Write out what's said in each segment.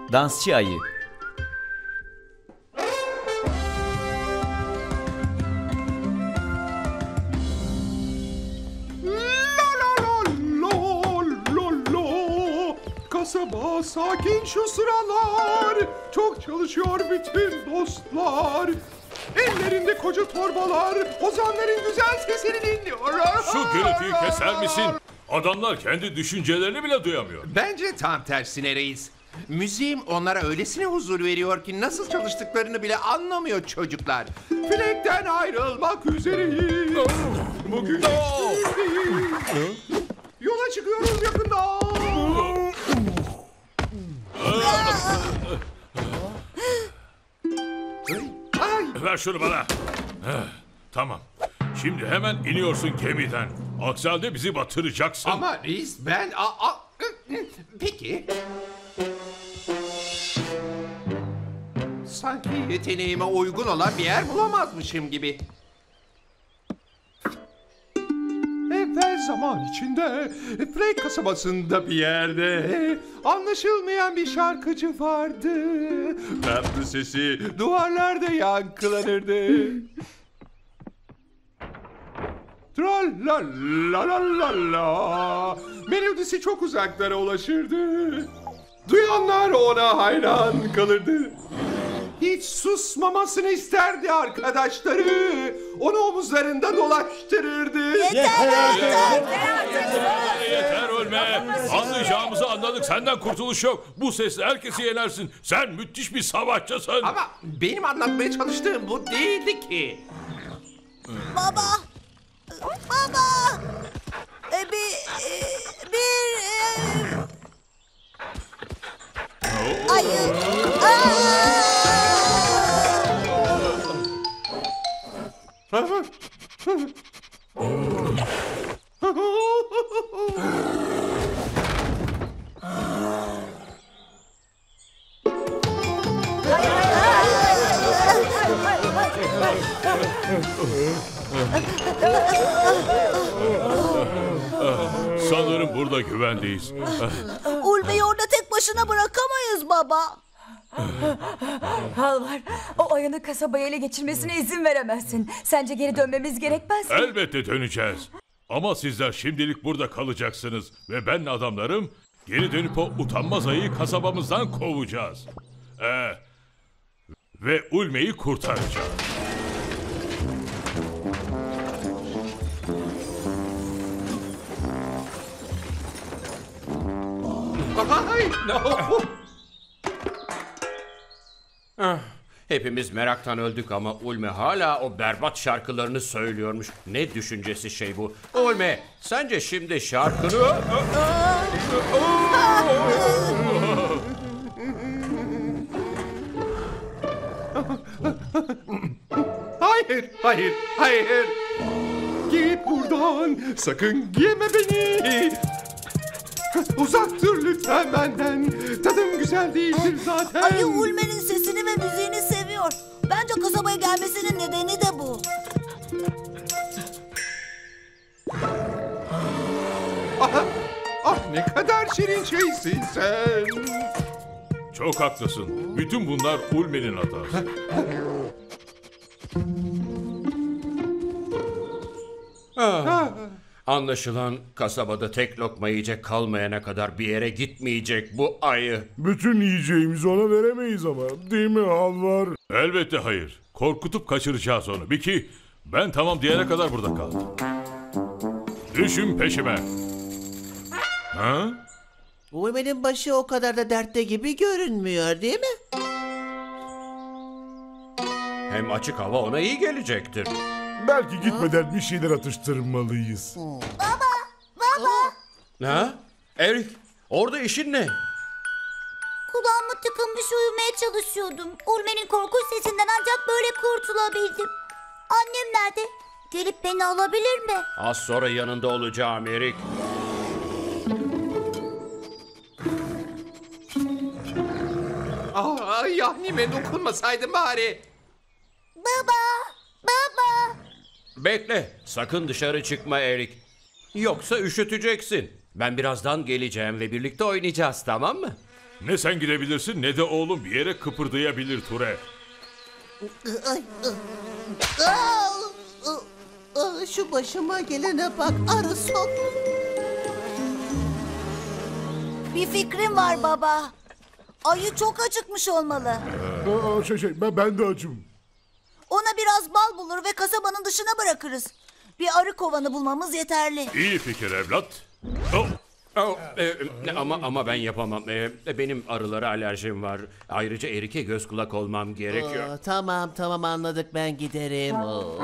Dansçı ayı. Kasaba sakin şu sıralar. Çok çalışıyor bütün dostlar. Ellerinde koca torbalar. Ozanların güzel sesini dinliyor. Şu gürültüyü keser misin? Adamlar kendi düşüncelerini bile duyamıyor. Bence tam tersine reis. Müziğim onlara öylesine huzur veriyor ki nasıl çalıştıklarını bile anlamıyor çocuklar. Flekten ayrılmak üzereyiz. Bugün yola çıkıyoruz yakında. Ver şunu bana. Tamam. Şimdi hemen iniyorsun gemiden. Aksi halde bizi batıracaksın. Ama reis ben... Peki. Sanki yeteneğime uygun olan bir yer bulamazmışım gibi. Evvel zaman içinde Flake kasabasında bir yerde anlaşılmayan bir şarkıcı vardı. Tatlı sesi duvarlarda yankılanırdı. Tralalalala. Melodisi çok uzaklara ulaşırdı. Duyanlar ona hayran kalırdı. Hiç susmamasını isterdi arkadaşları. Onu omuzlarında dolaştırırdı. Yeter ölme. Anlayacağımızı anladık. Senden kurtuluş yok. Bu sesle herkesi yenersin. Sen müthiş bir savaşçısın. Ama benim anlatmaya çalıştığım bu değildi ki. Baba. Ayı. Sanırım burada güvendeyiz. Ulve'yi orada tek başına bırakamayız baba. Halvar, o ayının kasabayı ele geçirmesine izin veremezsin. Sence geri dönmemiz gerekmez mi? Elbette döneceğiz. Ama sizler şimdilik burada kalacaksınız. Ve benle adamlarım geri dönüp o utanmaz ayıyı kasabamızdan kovacağız. Ve Ulme'yi kurtaracağız. Hepimiz meraktan öldük ama Ulme hala o berbat şarkılarını söylüyormuş. Ne düşüncesi şey bu? Ulme, sence şimdi şarkını... Hayır. Git buradan. Sakın yeme beni. Uzak dur lütfen benden. Tadım güzel değildir zaten. Ayı Ulme'nin sesini ve müziğini seviyor. Bence kasabaya gelmesinin nedeni de bu. Ne kadar şirin şeysin sen. Çok haklısın. Bütün bunlar Ulme'nin hatası. Anlaşılan kasabada tek lokma yiyecek kalmayana kadar bir yere gitmeyecek bu ayı. Bütün yiyeceğimizi ona veremeyiz ama. Değil mi Halvar? Elbette hayır. Korkutup kaçıracağız onu. Biki, ben tamam diyene kadar burada kal. Düşün peşime. Ha? Ulme'nin başı o kadar da dertte gibi görünmüyor değil mi? Hem açık hava ona iyi gelecektir. Belki gitmeden bir şeyler atıştırmalıyız. Baba. Ha? Erik, orada işin ne? Kulağıma tıkınmış uyumaya çalışıyordum. Ulme'nin korkunç sesinden ancak böyle kurtulabildim. Annem nerede? Gelip beni alabilir mi? Az sonra yanında olacağım Erik. Yahnime dokunmasaydın bari. Baba. Bekle, sakın dışarı çıkma Erik. Yoksa üşüteceksin. Ben birazdan geleceğim ve birlikte oynayacağız, tamam mı? Ne sen gidebilirsin ne de oğlum bir yere kıpırdayabilir Ture. Ay, aa, şu başıma gelene bak, arı sok. Bir fikrim var baba. Ayı çok acıkmış olmalı. Ben de açım. Ona biraz bal bulur ve kasabanın dışına bırakırız. Bir arı kovanı bulmamız yeterli. İyi fikir evlat. Oh, Ama ben yapamam. Benim arılara alerjim var. Ayrıca Erik'e göz kulak olmam gerekiyor. Tamam anladık, ben giderim.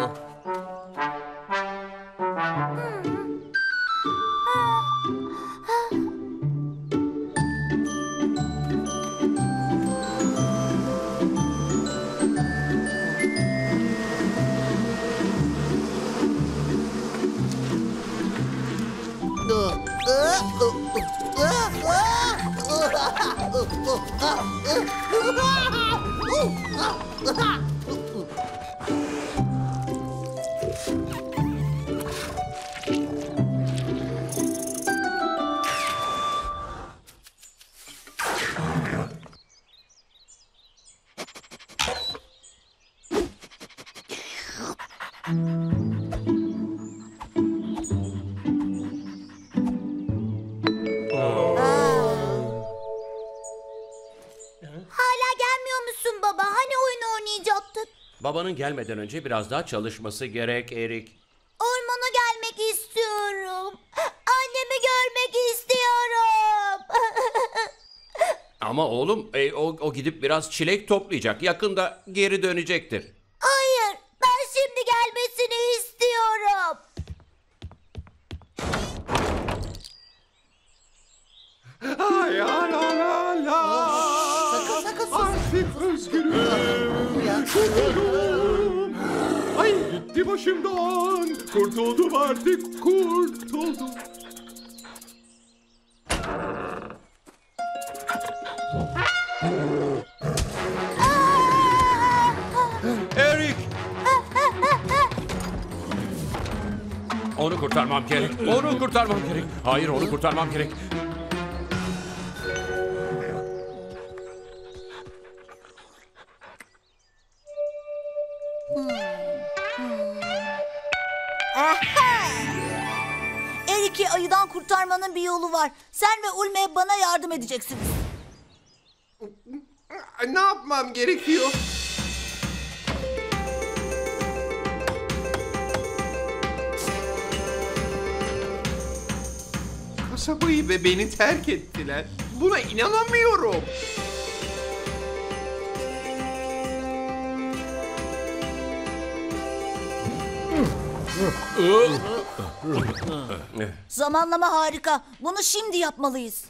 Hala gelmiyor musun baba? Hani oyun oynayacaktık? Babanın gelmeden önce biraz daha çalışması gerek Erik. Ormana gelmek istiyorum. Annemi görmek istiyorum. Ama oğlum o gidip biraz çilek toplayacak. Yakında geri dönecektir. Hayır, ben şimdi gelmesini istiyorum. Ay la la la. Sakın sus. Artık özgürüm. Kurtuldum. Ay gitti başımdan. Kurtuldum artık, kurtuldum. Erik! Onu kurtarmam gerek. Onu kurtarmam gerek. Hayır, onu kurtarmam gerek. Erik'i ayıdan kurtarmanın bir yolu var. Sen ve Ulme bana yardım edeceksiniz. Ne yapmam gerekiyor? Kasabayı ve beni terk ettiler. Buna inanamıyorum. Zamanlama harika. Bunu şimdi yapmalıyız.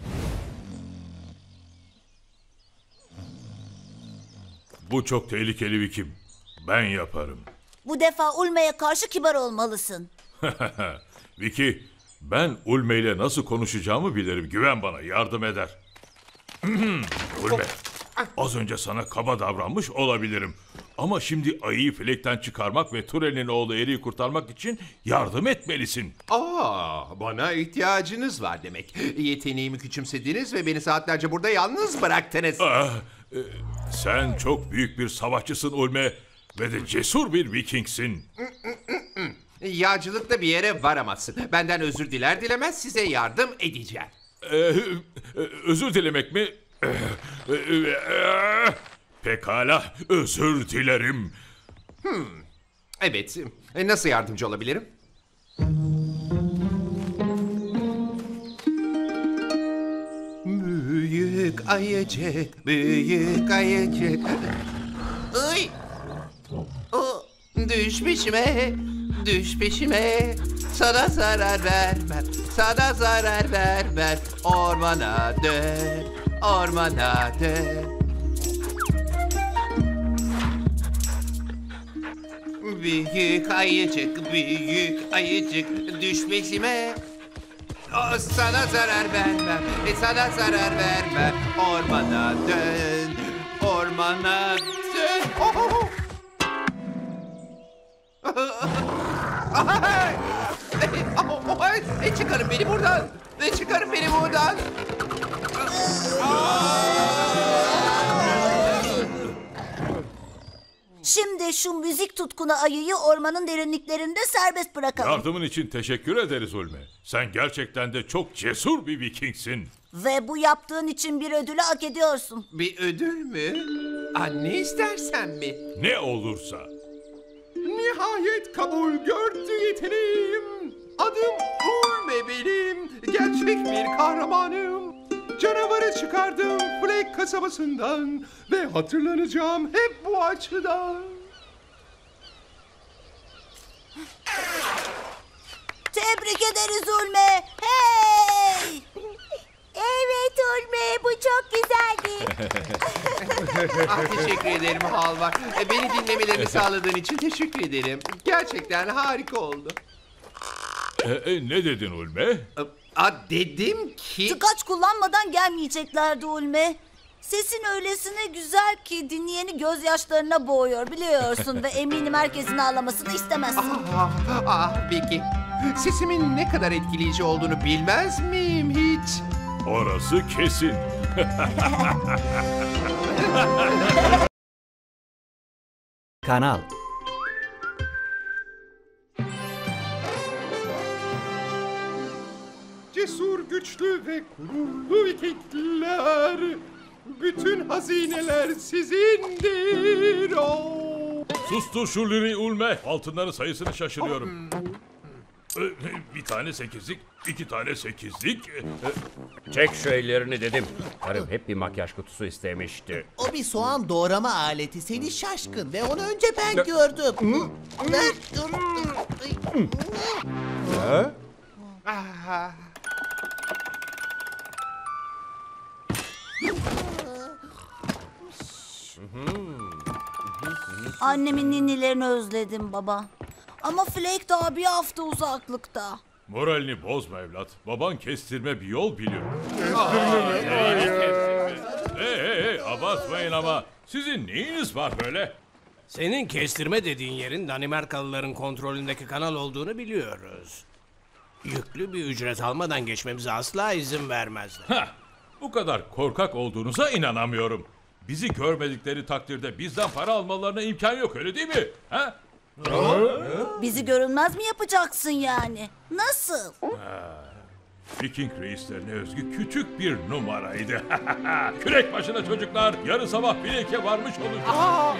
bu çok tehlikeli bir kim. Ben yaparım. Bu defa Ulme'ye karşı kibar olmalısın. Vicky, ben Ulme ile nasıl konuşacağımı bilirim. Güven bana, yardım eder. Ulme, az önce sana kaba davranmış olabilirim. Ama şimdi ayıyı filekten çıkarmak ve Ture'nin oğlu Erik'i kurtarmak için yardım etmelisin. Bana ihtiyacınız var demek. Yeteneğimi küçümsediniz ve beni saatlerce burada yalnız bıraktınız. Sen çok büyük bir savaşçısın Ulme ve de cesur bir Vikingsin. Yağcılıkla bir yere varamazsın. Benden özür diler dilemez size yardım edeceğim. Özür dilemek mi? Pekala, özür dilerim. Evet, nasıl yardımcı olabilirim? Büyük ayıcık, büyük ayıcık. Ay! O, düş peşime, düş peşime. Sana zarar vermem, sana zarar vermem. Ormana dön, ormana dön. Büyük ayıcık, büyük ayıcık, düş peşime. O, sana zarar vermem, sana zarar vermem. Ormana dön, ormana dön. Oh! Çıkarın beni buradan. Çıkarın beni buradan. şu müzik tutkunu ayıyı ormanın derinliklerinde serbest bırakalım. Yardımın için teşekkür ederiz Ulme. Sen gerçekten de çok cesur bir Vikingsin. Ve bu yaptığın için bir ödülü hak ediyorsun. Bir ödül mü? Anne istersen mi? Ne olursa. Nihayet kabul gördü yeteneğim. Adım Ulme benim. Gerçek bir kahramanım. Canavarı çıkardım Flake kasabasından. Ve hatırlanacağım hep bu açıdan. Tebrik ederiz Ulme. Hey! Evet Ulme, bu çok güzeldi. Teşekkür ederim Halvar. Beni dinlemelerini sağladığın için teşekkür ederim. Gerçekten harika oldu. Ne dedin Ulme? Dedim ki... Tıkaç kullanmadan gelmeyeceklerdi Ulme. Sesin öylesine güzel ki dinleyeni gözyaşlarına boğuyor biliyorsun ve eminim herkesin ağlamasını istemezsin. Vicky. Sesimin ne kadar etkileyici olduğunu bilmez miyim hiç? Orası kesin. Kanal. Cesur, güçlü ve gururlu Vikingler. Bütün hazineler sizindir. Sustur şu liri Ulme. Altınların sayısını şaşırıyorum. Bir tane 8'lik, 2 tane 8'lik. Çek şu ellerini dedim. Karım hep bir makyaj kutusu istemişti. O bir soğan doğrama aleti, seni şaşkın ve onu önce ben gördüm. Ver, dur. Annemin ninnilerini özledim baba. Ama Flake daha bir hafta uzaklıkta. Moralini bozma evlat. Baban kestirme bir yol biliyor. Hey, abartmayın ama. Sizin neyiniz var böyle? Senin kestirme dediğin yerin Danimarkalıların kontrolündeki kanal olduğunu biliyoruz. Yüklü bir ücret almadan geçmemize asla izin vermezler. Hah, bu kadar korkak olduğunuza inanamıyorum. Bizi görmedikleri takdirde bizden para almalarına imkan yok, öyle değil mi? Ha? Bizi görünmez mi yapacaksın yani? Nasıl? Viking reislerine özgü küçük bir numaraydı. Kürek başına çocuklar, yarın sabah Blake'e varmış olacağız.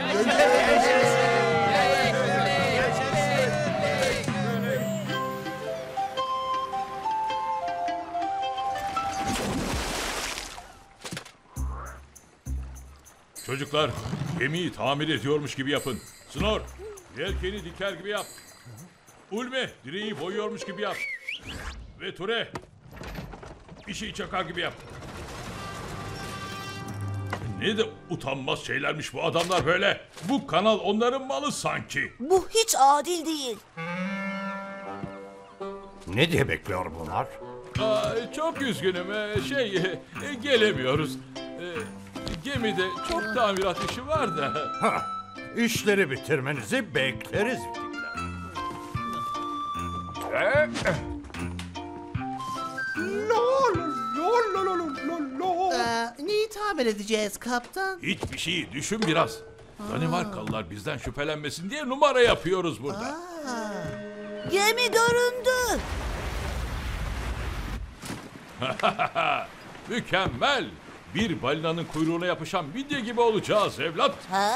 Çocuklar, gemiyi tamir ediyormuş gibi yapın. Snor, yelkeni diker gibi yap. Ulme, direği boyuyormuş gibi yap. Ve Ture, bir şey çakar gibi yap. Ne de utanmaz şeylermiş bu adamlar böyle. Bu kanal onların malı sanki. Bu hiç adil değil. Ne diye bekliyor bunlar? Çok üzgünüm. Gelemiyoruz. Gemide çok tamirat işi var da. İşleri bitirmenizi bekleriz. Neyi tamir edeceğiz kaptan? Hiçbir şeyi düşün biraz. Danimarkalılar bizden şüphelenmesin diye numara yapıyoruz burada. Gemi göründü. Mükemmel. Bir balinanın kuyruğuna yapışan midye gibi olacağız evlat. Ha?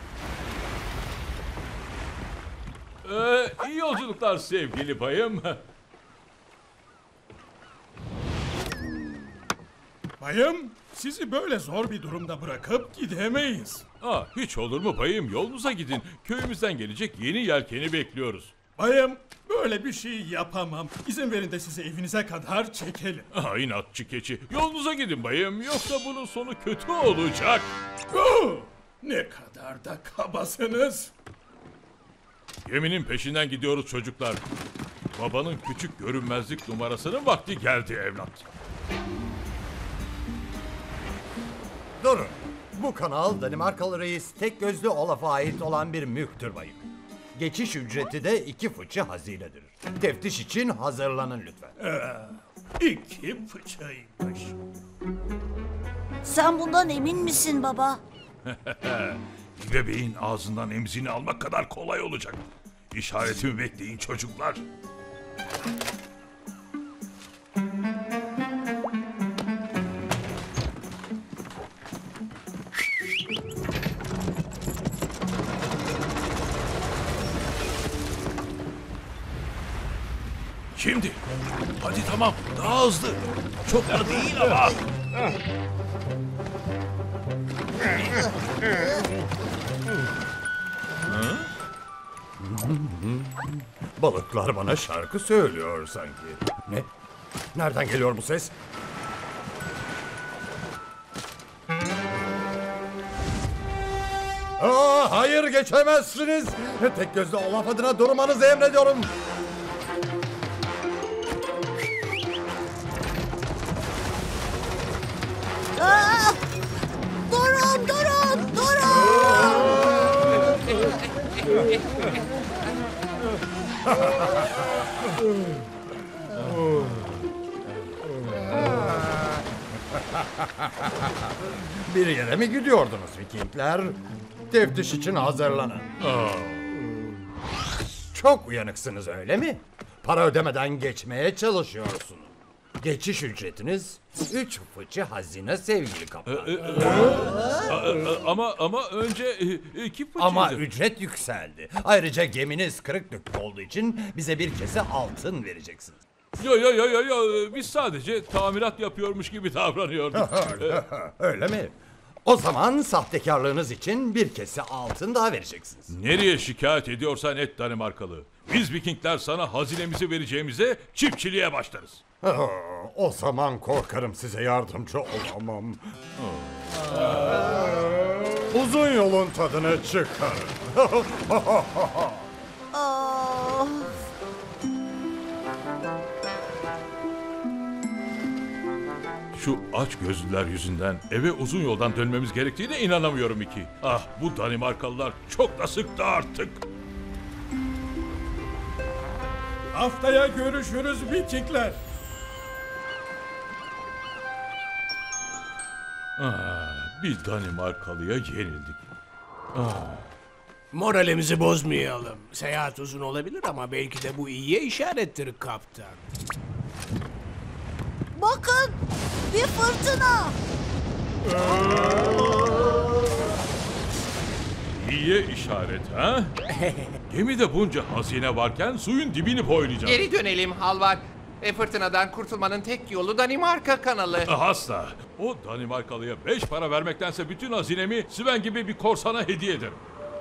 İyi yolculuklar sevgili bayım. Bayım, sizi böyle zor bir durumda bırakıp gidemeyiz. Hiç olur mu bayım, yolunuza gidin. Köyümüzden gelecek yeni yelkeni bekliyoruz. Bayım, böyle bir şey yapamam. İzin verin de sizi evinize kadar çekelim. İnatçı keçi. Yolunuza gidin bayım, yoksa bunun sonu kötü olacak. Ne kadar da kabasınız. Geminin peşinden gidiyoruz çocuklar. Babanın küçük görünmezlik numarasının vakti geldi evlat. Durun. Bu kanal Danimarkalı reis tek gözlü Olaf'a ait olan bir mülktür bayım. Geçiş ücreti de 2 fıçı hazinedir. Teftiş için hazırlanın lütfen. 2 fıçıymış. Sen bundan emin misin baba? Bebeğin ağzından emzini almak kadar kolay olacak. İşaretimi bekleyin çocuklar. Şimdi. Hadi tamam. Daha hızlı. Çok da değil ama. Balıklar bana şarkı söylüyor sanki. Ne? Nereden geliyor bu ses? Hayır geçemezsiniz. Tek gözlü Olaf adına durmanızı emrediyorum. Durun, durun, durun. Bir yere mi gidiyordunuz Vikingler? Teftiş için hazırlanın. Çok uyanıksınız öyle mi? Para ödemeden geçmeye çalışıyorsunuz. Geçiş ücretiniz 3 fıçı hazine sevgili kaptan. Ama önce 2 fıçıydı. Ama ücret yükseldi. Ayrıca geminiz kırık dökük olduğu için bize bir kese altın vereceksiniz. Yo, biz sadece tamirat yapıyormuş gibi davranıyorduk. Öyle mi? O zaman sahtekarlığınız için bir kese altın daha vereceksiniz. Nereye şikayet ediyorsan et Danimarkalı. Biz Vikingler sana hazinemizi vereceğimize çiftçiliğe başlarız. O zaman korkarım size yardımcı olamam. Uzun yolun tadını çıkarın. Şu aç gözlüler yüzünden eve uzun yoldan dönmemiz gerektiğine inanamıyorum ki. Ah, bu Danimarkalılar çok da sıktı artık. Haftaya görüşürüz Vikingler. Bir Danimarkalıya yenildik. Moralimizi bozmayalım. Seyahat uzun olabilir ama belki de bu iyiye işarettir kaptan. Bakın, bir fırtına. İyiye işaret ha? Gemide bunca hazine varken suyun dibini boylayacağız. Geri dönelim Halvar. Fırtınadan kurtulmanın tek yolu Danimarka kanalı. Asla. O Danimarkalıya 5 para vermektense bütün hazinemi Sven gibi bir korsana hediye ederim.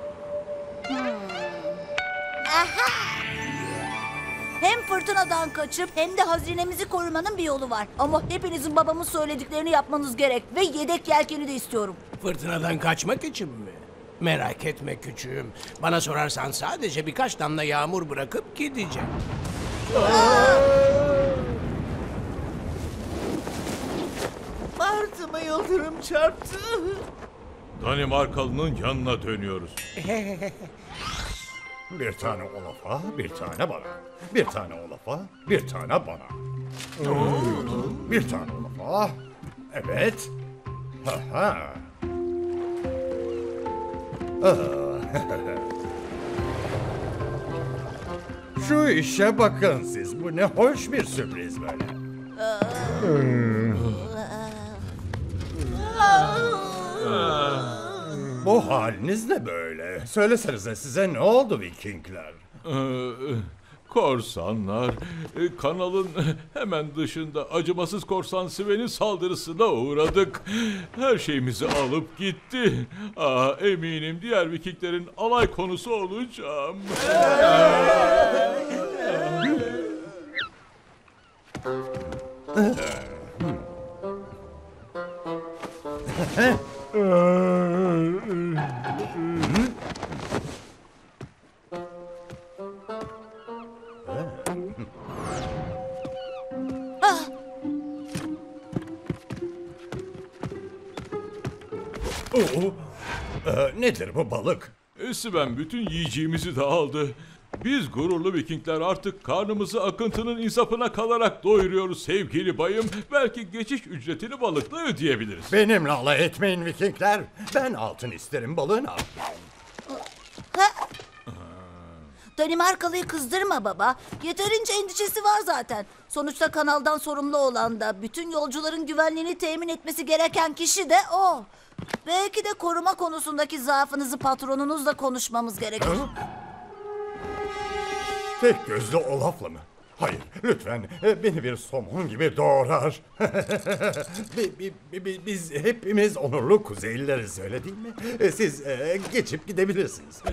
Hem fırtınadan kaçıp hem de hazinemizi korumanın bir yolu var. Ama hepinizin babamın söylediklerini yapmanız gerek. Ve yedek yelkeni de istiyorum. Fırtınadan kaçmak için mi? Merak etme küçüğüm. Bana sorarsan sadece birkaç damla yağmur bırakıp gideceğim. Martıma yıldırım çarptı. Danimarkalı'nın yanına dönüyoruz. Bir tane Olaf'a, bir tane bana. Bir tane Olaf'a, bir tane bana. Bir tane Olaf'a. Evet. Ha. Şu işe bakın siz. Bu ne hoş bir sürpriz böyle. Bu haliniz ne böyle? Söylesenize size ne oldu Vikingler? Korsanlar, kanalın hemen dışında acımasız korsan Sven'in saldırısına uğradık. Her şeyimizi alıp gitti. Eminim diğer Vikinglerin alay konusu olacağım. Nedir bu balık? Sven bütün yiyeceğimizi de aldı. Biz gururlu Vikingler artık karnımızı akıntının insafına kalarak doyuruyoruz sevgili bayım. Belki geçiş ücretini balıkla ödeyebiliriz. Benimle alay etmeyin Vikingler. Ben altın isterim, balığına. Danimarkalıyı kızdırma baba. Yeterince endişesi var zaten. Sonuçta kanaldan sorumlu olan da, bütün yolcuların güvenliğini temin etmesi gereken kişi de o. Belki de koruma konusundaki zaafınızı patronunuzla konuşmamız gerekir. Tek gözlü Olaf'la mı? Hayır, lütfen beni bir somon gibi doğrar. Biz hepimiz onurlu Kuzeylileriz, öyle değil mi? Siz geçip gidebilirsiniz.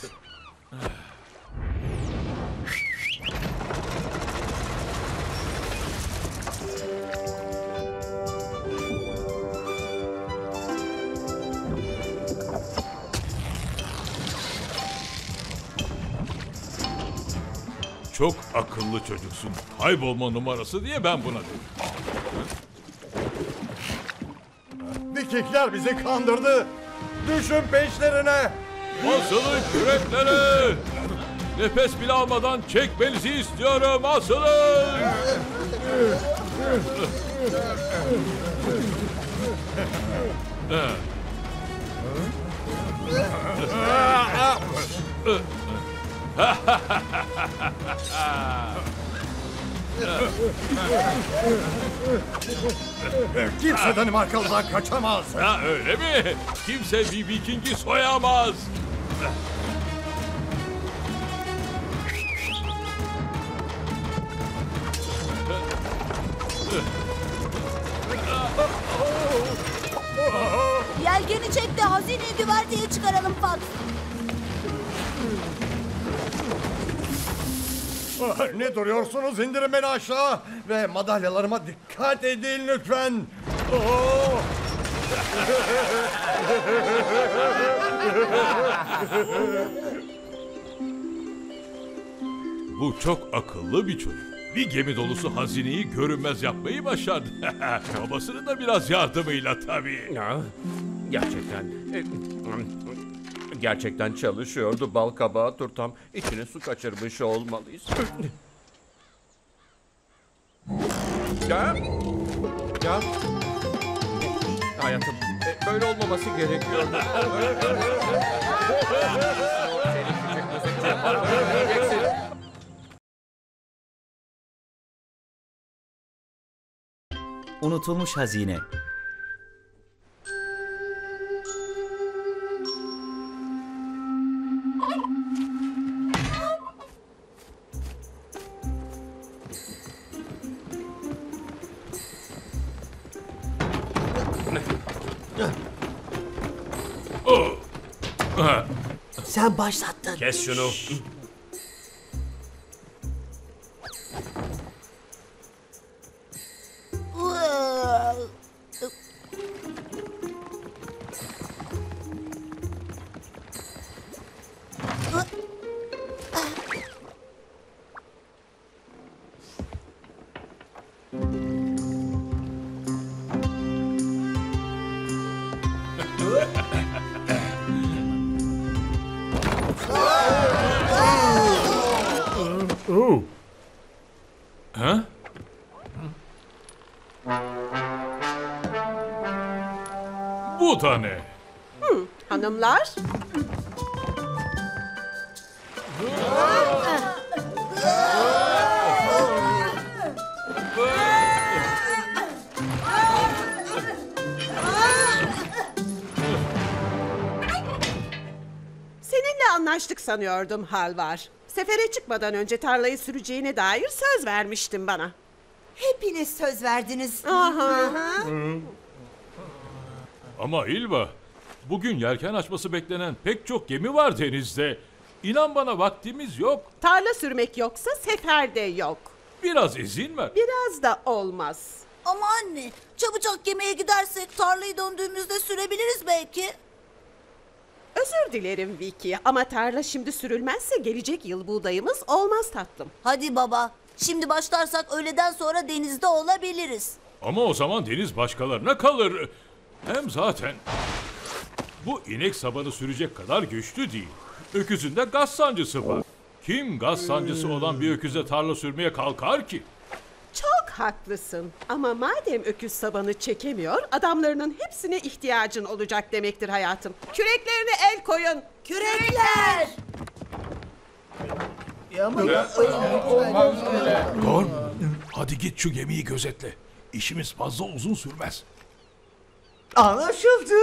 Çok akıllı çocuksun. Kaybolma numarası diye ben buna dedim. Vikingler bizi kandırdı. Düşün peşlerine. Asılın küreklere! Nefes bile almadan çekmenizi istiyorum. Asılın! Kimse Danimarkalı'dan kaçamaz. Ha, öyle mi? Kimse bir Viking'i soyamaz. Yelkeni çek de hazineyi güverteye çıkaralım Fox. Ne duruyorsunuz? İndirin beni aşağı. Ve madalyalarıma dikkat edin lütfen. Oh! Bu çok akıllı bir çocuk. Bir gemi dolusu hazineyi görünmez yapmayı başardı. Babasının da biraz yardımıyla tabii. Ya, gerçekten. Gerçekten çalışıyordu bal kabağı turtam. İçine su kaçırmış olmalıyız. Ya. Ya. Hayatım, böyle olmaması gerekiyordu. Seni küçük müzik yaparım. Göreceksin. Unutulmuş hazine. Sen başlattın. Kes şunu. Ha? Bu da ne? Hanımlar. Seninle anlaştık sanıyordum Halvar. Sefere çıkmadan önce tarlayı süreceğine dair söz vermiştin bana. Hepiniz söz verdiniz. Aha. Ama İlva, bugün yelken açması beklenen pek çok gemi var denizde. İnan bana vaktimiz yok. Tarla sürmek yoksa sefer de yok. Biraz izin ver. Biraz da olmaz. Ama anne, çabucak gemiye gidersek tarlayı döndüğümüzde sürebiliriz belki. Özür dilerim Vicky ama tarla şimdi sürülmezse gelecek yıl buğdayımız olmaz tatlım. Hadi baba, şimdi başlarsak öğleden sonra denizde olabiliriz. Ama o zaman deniz başkalarına kalır. Hem zaten bu inek sabanı sürecek kadar güçlü değil. Öküzün de gaz sancısı var. Kim gaz sancısı olan bir öküze tarla sürmeye kalkar ki? Çok haklısın. Ama madem öküz sabanı çekemiyor, adamlarının hepsine ihtiyacın olacak demektir hayatım. Küreklerine el koyun. Kürekler! Gorm, hadi git şu gemiyi gözetle. İşimiz fazla uzun sürmez. Anlaşıldı.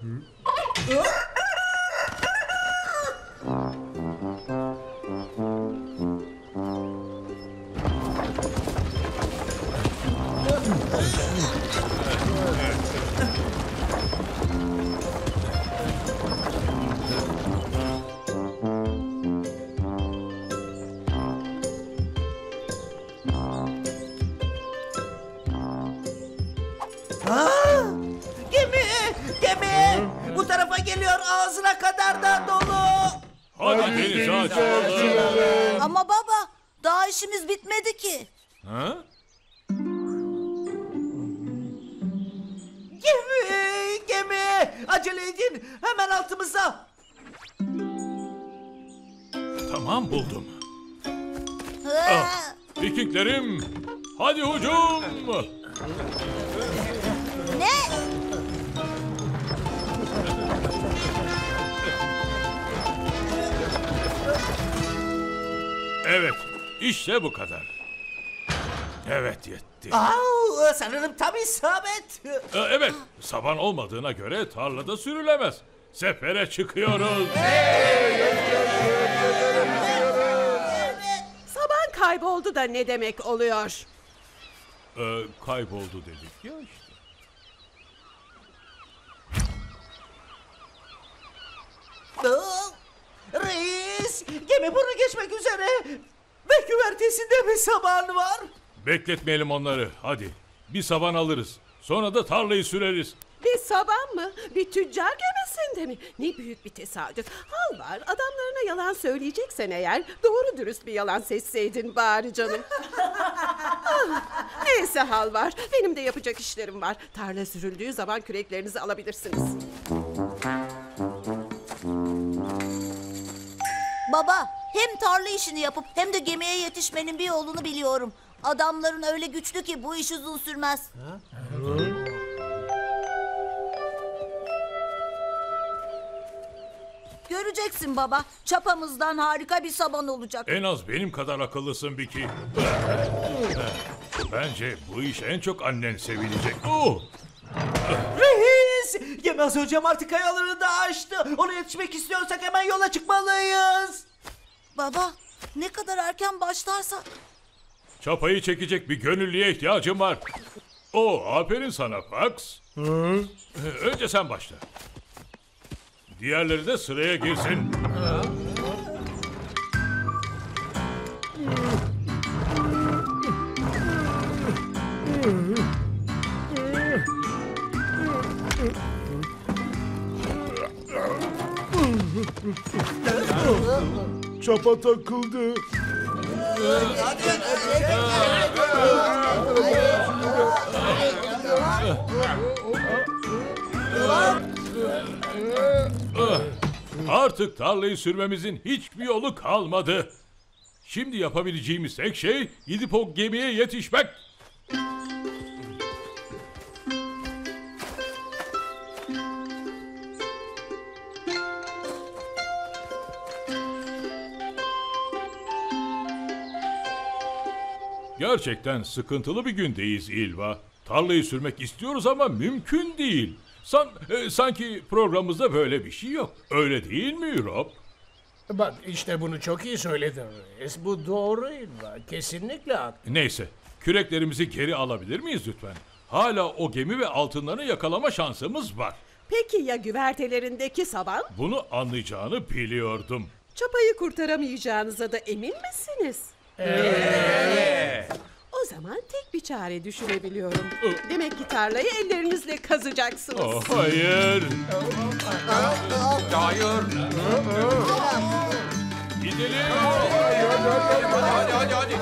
Gemi! Gemi! Bu tarafa geliyor, ağzına kadar da dolu. Hadi denize açılalım. Ama baba, daha işimiz bitmedi ki. Ha? Gemi! Gemi! Acele edin, hemen altımızda. Tamam, buldum. Ha! Vikinglerim, hadi hücum. Ne? Evet, işte bu kadar. Evet, yetti. Sanırım tam isabet. Evet, saban olmadığına göre tarlada sürülemez. Sefere çıkıyoruz. Saban kayboldu da ne demek oluyor? Kayboldu dedik ya işte. Reis, gemi bunu geçmek üzere. Ve güvertesinde bir saban var. Bekletmeyelim onları, hadi. Bir saban alırız. Sonra da tarlayı süreriz. Bir saban mı? Bir tüccar gemisinde mi? Ne büyük bir tesadüf. Hal var, adamlarına yalan söyleyeceksen eğer doğru dürüst bir yalan seçseydin bari canım. Neyse hal var, benim de yapacak işlerim var. Tarla sürüldüğü zaman küreklerinizi alabilirsiniz. Baba, hem tarla işini yapıp hem de gemiye yetişmenin bir yolunu biliyorum. Adamların öyle güçlü ki bu iş uzun sürmez. Göreceksin baba, çapamızdan harika bir saban olacak. En az benim kadar akıllısın Vicky. Bence bu iş en çok annen sevilecek. Reis, gemi az önce Martı kayalarını da aştı. Ona yetişmek istiyorsak hemen yola çıkmalıyız. Baba, ne kadar erken başlarsak. Çapayı çekecek bir gönüllüye ihtiyacım var. Aferin sana Fox. Önce sen başla. Diğerleri de sıraya girsin. Çapa takıldı. Artık tarlayı sürmemizin hiçbir yolu kalmadı. Şimdi yapabileceğimiz tek şey gidip o gemiye yetişmek. Gerçekten sıkıntılı bir gündeyiz İlva. Tarlayı sürmek istiyoruz ama mümkün değil. Sanki programımızda böyle bir şey yok. Öyle değil mi Rob? Bak işte bunu çok iyi söyledin reis. Bu doğru İlva. Kesinlikle haklı. Neyse, küreklerimizi geri alabilir miyiz lütfen? Hala o gemi ve altınlarını yakalama şansımız var. Peki ya güvertelerindeki saban? Bunu anlayacağını biliyordum. Çapayı kurtaramayacağınıza da emin misiniz? O zaman tek bir çare düşünebiliyorum. Demek ki tarlayı ellerinizle kazacaksınız. Hayır. Hayır. Gidelim. Hadi.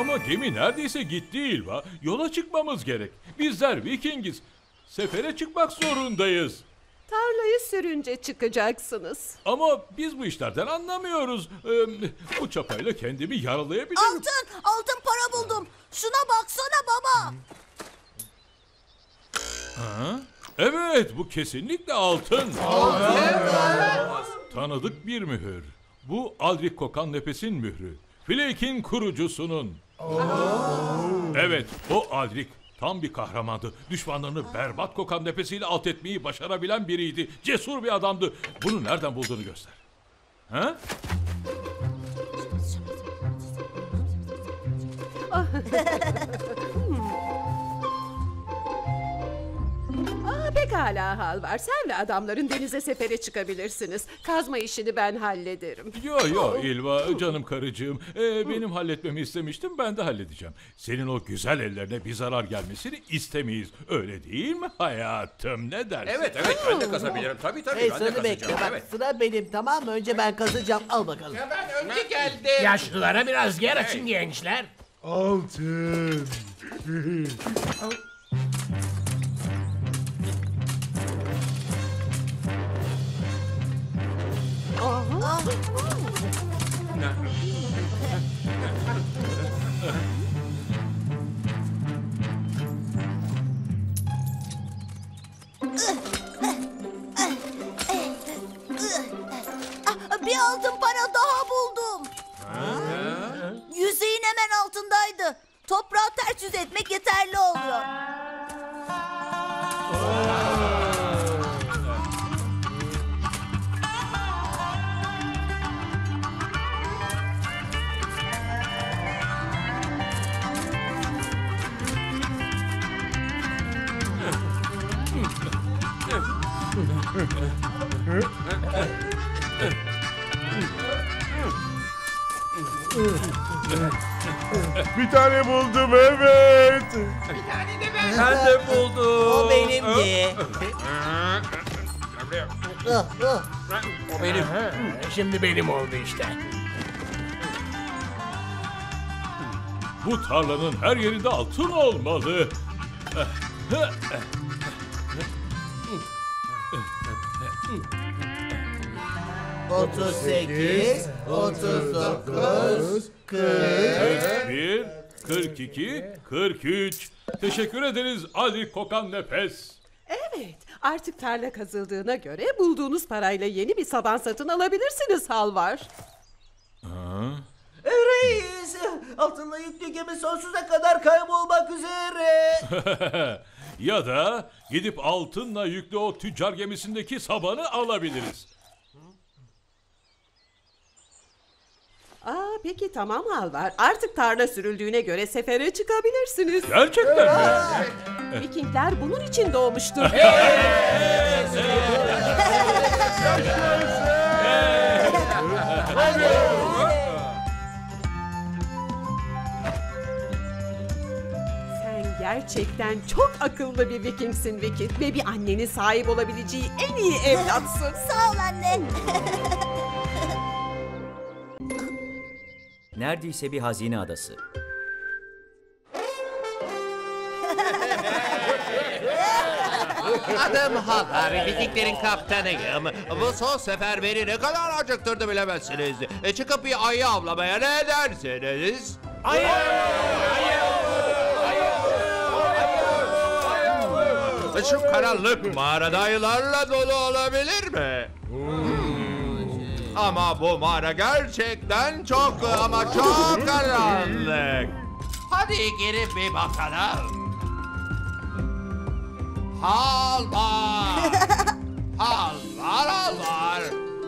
Ama gemi neredeyse gitti İlva. Yola çıkmamız gerek. Bizler Vikingiz. Sefere çıkmak zorundayız. Tarlayı sürünce çıkacaksınız. Ama biz bu işlerden anlamıyoruz. Bu çapayla kendimi yaralayabilirim. Altın para buldum. Şuna baksana baba. Ha? Evet, bu kesinlikle altın. Tanıdık bir mühür. Bu Aldrich Kokan Nefes'in mührü. Flake'in kurucusunun. Evet, o Aldrich tam bir kahramandı. Düşmanlarını berbat kokan nefesiyle alt etmeyi başarabilen biriydi. Cesur bir adamdı. Bunu nereden bulduğunu göster. Ha? Pekala Halvar. Sen ve adamların denize sefere çıkabilirsiniz. Kazma işini ben hallederim. Yo İlva canım karıcığım. Benim halletmemi istemiştim, ben de halledeceğim. Senin o güzel ellerine bir zarar gelmesini istemeyiz. Öyle değil mi hayatım? Ne dersin? Evet ben de kazabilirim. Tabii Hey ben de seni bekle kazacağım. bak Evet. sıra benim tamam mı? Önce ben kazacağım al bakalım. Ben önce geldim. Yaşlılara biraz yer açın gençler. Altın. Bir altın para daha buldum. Yüzeyin hemen altındaydı. Toprağı ters yüz etmek yeterli oluyor. Bir tane buldum evet. Ben de buldum. O benimdi. O benim. Şimdi benim oldu işte. Bu tarlanın her yerinde altın olmalı. 38, 39, 40. 41, 42, 43. Teşekkür ederiz Aldrich Kokan Nefes. Evet, artık tarla kazıldığına göre bulduğunuz parayla yeni bir saban satın alabilirsiniz Halvar. Reis, altınla yüklü gemi sonsuza kadar kaybolmak üzere. Ya da gidip altınla yüklü o tüccar gemisindeki sabanı alabiliriz. Peki tamam Halvar. Artık tarla sürüldüğüne göre sefere çıkabilirsiniz. Gerçekten mi? Vikingler bunun için doğmuştur. Sen gerçekten çok akıllı bir Vikingsin Vicky. Ve bir annenin sahip olabileceği en iyi evlatsın. Sağ ol anne. Neredeyse bir hazine adası. Adım Halvar, Vikinglerin kaptanıyım. Bu son sefer beni ne kadar acıktırdı bilemezsiniz. Çıkıp bir ayı avlamaya ne dersiniz? Ayı! Şu karanlık mağarada ayılarla dolu olabilir mi? Ama bu mağara gerçekten çok ama çok karanlık. Hadi girip bir bakalım. Halvar! Halvar!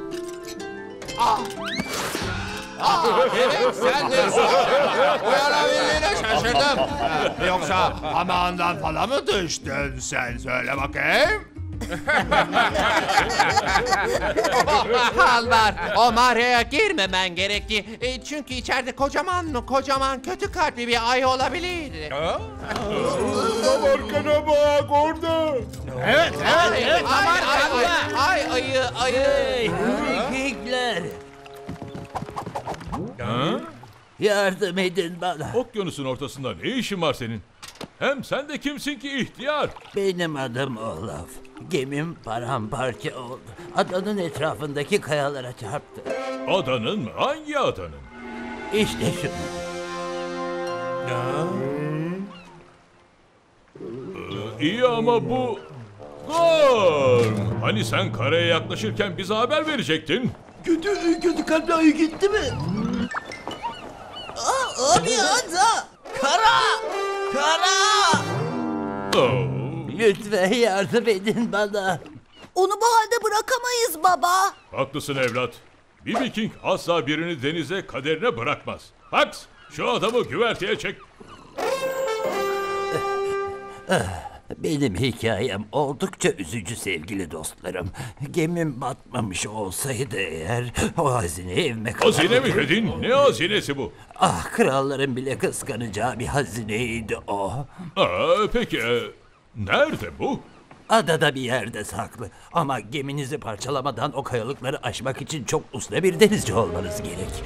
Evet sen de uyanabildiğine şaşırdım. Yoksa hamağından falan mı düştün sen? Söyle bakayım. Halvar, o mağaraya girmemen gerekti. Çünkü içeride kocaman kötü kalpli bir ayı olabilir. Tam arkana bak orada. Evet. Ay ayı. Vikingler. Yardım edin bana. Okyanusun ortasında ne işin var senin? Hem sen de kimsin ki ihtiyar? Benim adım Olaf. Gemim paramparça oldu. Adanın etrafındaki kayalara çarptı. Adanın mı? Hangi adanın? İşte şu. İyi ama bu... Gorm! Hani sen karaya yaklaşırken bize haber verecektin? Kötü kalpli ayı gitti mi? Abi ada! Kara! Oh. Lütfen yardım edin bana. Onu bu halde bırakamayız baba. Haklısın evlat. Bir Viking asla birini denize kaderine bırakmaz. Max, şu adamı güverteye çek. Benim hikayem oldukça üzücü sevgili dostlarım. Gemim batmamış olsaydı eğer o hazine evime kadar... Hazine mi dedin? Ne hazinesi bu? Ah, kralların bile kıskanacağı bir hazineydi o. Peki, nerede bu? Adada bir yerde saklı. Ama geminizi parçalamadan o kayalıkları aşmak için çok usta bir denizci olmanız gerek.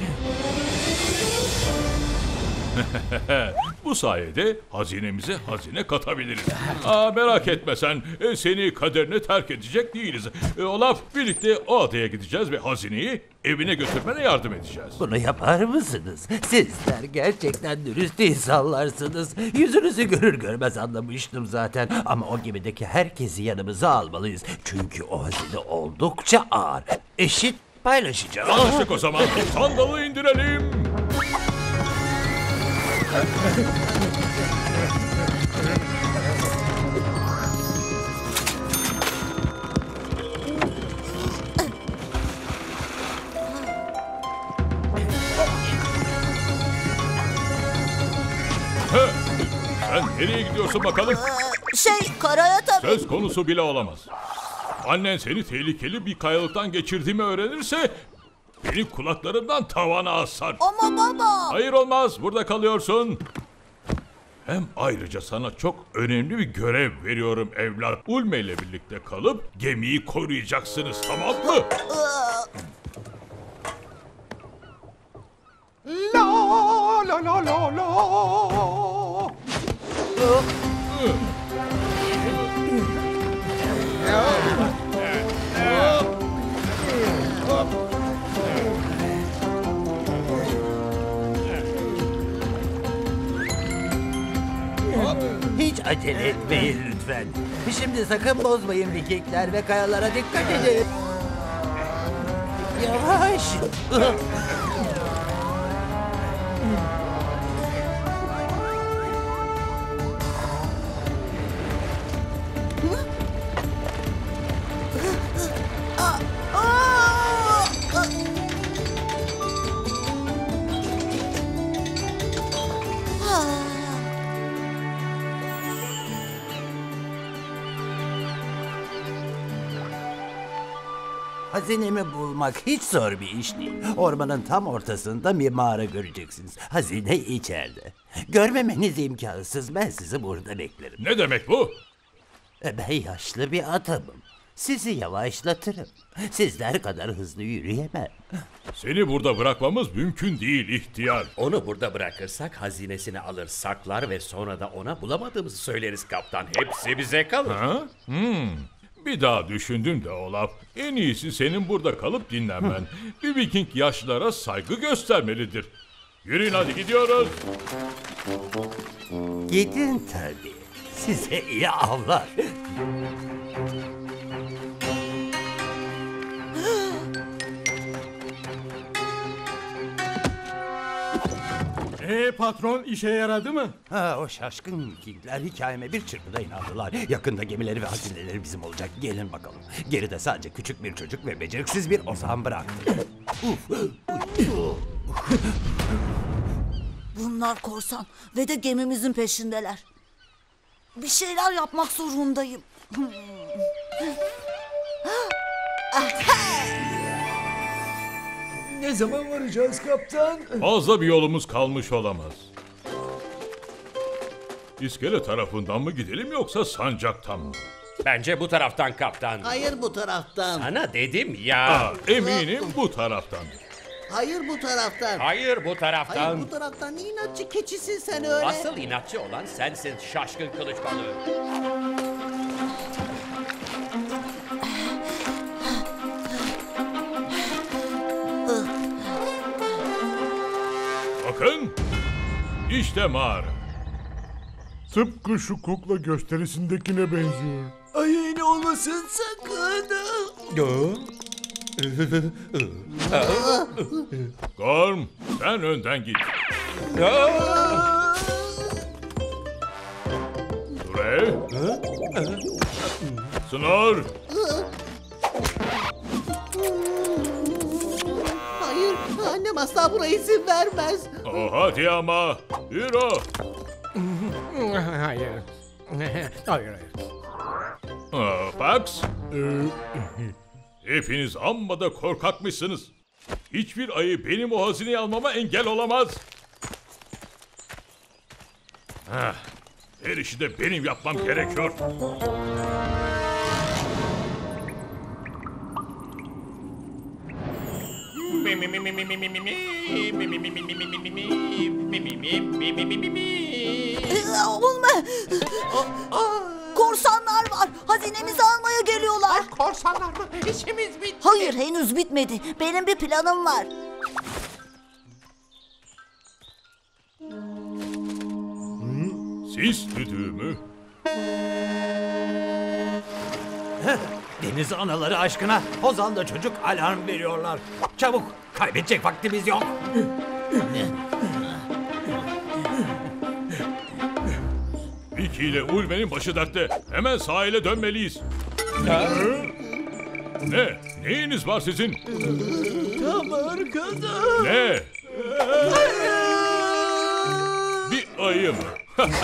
Bu sayede hazinemize hazine katabiliriz. Merak etme sen, seni kaderine terk edecek değiliz. Olaf, birlikte o adaya gideceğiz ve hazineyi evine götürmene yardım edeceğiz. Bunu yapar mısınız? Sizler gerçekten dürüst insanlarsınız. Yüzünüzü görür görmez anlamıştım zaten. Ama o gemideki herkesi yanımıza almalıyız. Çünkü o hazine oldukça ağır. Eşit paylaşacağız. Anlaştık o zaman. Sandalı indirelim. Sen nereye gidiyorsun bakalım? Karaya tabii. Söz konusu bile olamaz. Annen seni tehlikeli bir kayalıktan geçirdiğimi öğrenirse beni kulaklarımdan tavana asar. Ama baba. Hayır olmaz, burada kalıyorsun. Hem ayrıca sana çok önemli bir görev veriyorum evlat. Ulme ile birlikte kalıp gemiyi koruyacaksınız, tamam mı? La la la la la. Hiç acele etmeyin lütfen. Şimdi sakın bozmayın Vikingler ve kayalara dikkat edin. Yavaş. Hazinemi bulmak hiç zor bir iş değil. Ormanın tam ortasında bir mağara göreceksiniz. Hazine içeride. Görmemeniz imkansız. Ben sizi burada beklerim. Ne demek bu? Ben yaşlı bir adamım. Sizi yavaşlatırım. Sizler kadar hızlı yürüyemem. Seni burada bırakmamız mümkün değil ihtiyar. Onu burada bırakırsak hazinesini alır saklar ve sonra da ona bulamadığımızı söyleriz kaptan. Hepsi bize kalır. Ha? Bir daha düşündüm de Olaf. En iyisi senin burada kalıp dinlenmen. Bir Viking yaşlılara saygı göstermelidir. Yürüyün hadi gidiyoruz. Gidin tabii. Size iyi avlar. Patron işe yaradı mı? O şaşkın Vikingler hikayeme bir çırpıda inandılar. Yakında gemileri ve hazineleri bizim olacak. Gelin bakalım. Geride sadece küçük bir çocuk ve beceriksiz bir ozan bıraktı. Bunlar korsan ve de gemimizin peşindeler. Bir şeyler yapmak zorundayım. Ne zaman varacağız kaptan? Fazla bir yolumuz kalmış olamaz. İskele tarafından mı gidelim yoksa sancaktan mı? Bence bu taraftan kaptan. Hayır bu taraftan. Sana dedim ya. Eminim bu taraftan. Hayır bu taraftan. Hayır bu taraftan. Hayır bu taraftan. Ne inatçı keçisin sen öyle. Asıl inatçı olan sensin şaşkın kılıç balığı. Bakın. İşte mağara. Tıpkı şu kukla gösterisindekine benziyor. Ay öyle olmasın sakın. Gorm, sen önden git. Süre. Snor. Hayır annem asla buna izin vermez. Oh, hadi ama. Yürü. Hayır. Hayır. Pax. Hepiniz amma da korkakmışsınız. Hiçbir ayı benim o hazineyi almama engel olamaz. Her işi de benim yapmam gerekiyor. Ulme! Korsanlar var. Hazinemizi almaya geliyorlar. Korsanlar mı? İşimiz bitti. Hayır henüz bitmedi. Benim bir planım var. Sis düdüğü mü? Deniz anaları aşkına Ozan'da çocuk alarm veriyorlar. Çabuk, kaybedecek vaktimiz yok. Vicky ile Ulme'nin başı dertte. Hemen sahile dönmeliyiz. Ne? Neyiniz var sizin? Tam arkada. Ne? Bir ayı mı?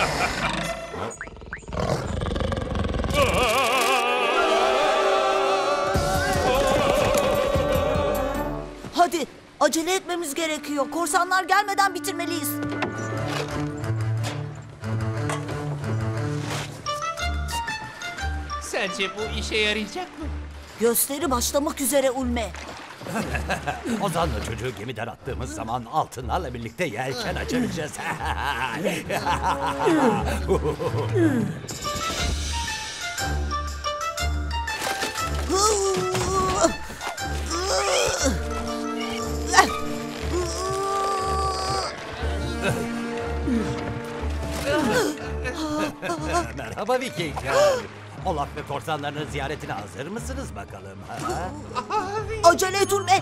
Hadi acele etmemiz gerekiyor. Korsanlar gelmeden bitirmeliyiz. Sence bu işe yarayacak mı? Gösteri başlamak üzere Ulme. Ozan'la çocuğu gemiden attığımız zaman altınlarla birlikte yelken açabileceğiz. Merhaba Vikingler. Olaf ve korsanlarının ziyaretine hazır mısınız bakalım? Ha? Acele et Ulme.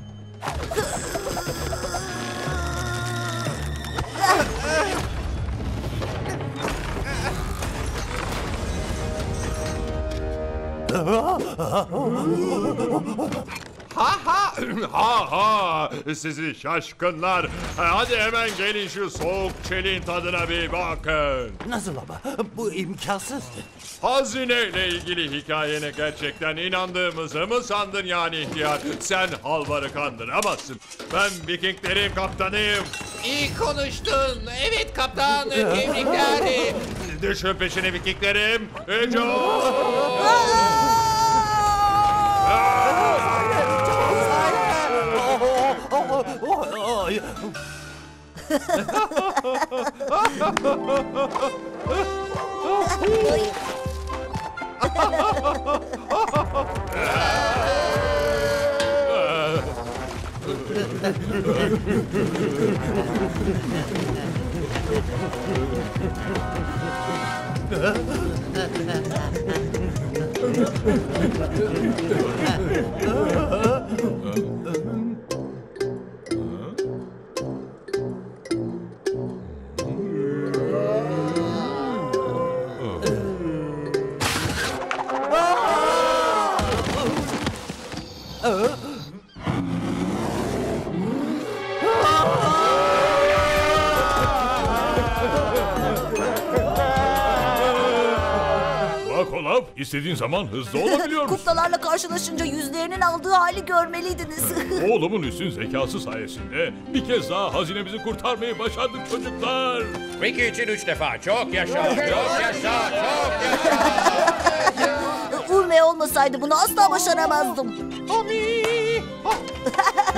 Ha sizi şaşkınlar. Hadi hemen gelin şu soğuk çeliğin tadına bir bakın. Nasıl ama? Bu imkansız. Hazineyle ilgili hikayene gerçekten inandığımızı mı sandın yani ihtiyar? Sen halvarı kandıramazsın. Ben Vikinglerin kaptanıyım. İyi konuştun. Evet kaptan. Tebrikler. Düşün peşine Vikinglerim. Hücum! Bak Olaf, istediğin zaman hızlı olabiliyormuş. Kuklalarla karşılaşınca yüzlerinin aldığı hali görmeliydiniz. Oğlumun üstün zekası sayesinde bir kez daha hazinemizi kurtarmayı başardık çocuklar. Vicky için 3 defa. Çok yaşa, çok yaşa, çok yaşa. Ulme olmasaydı bunu asla başaramazdım.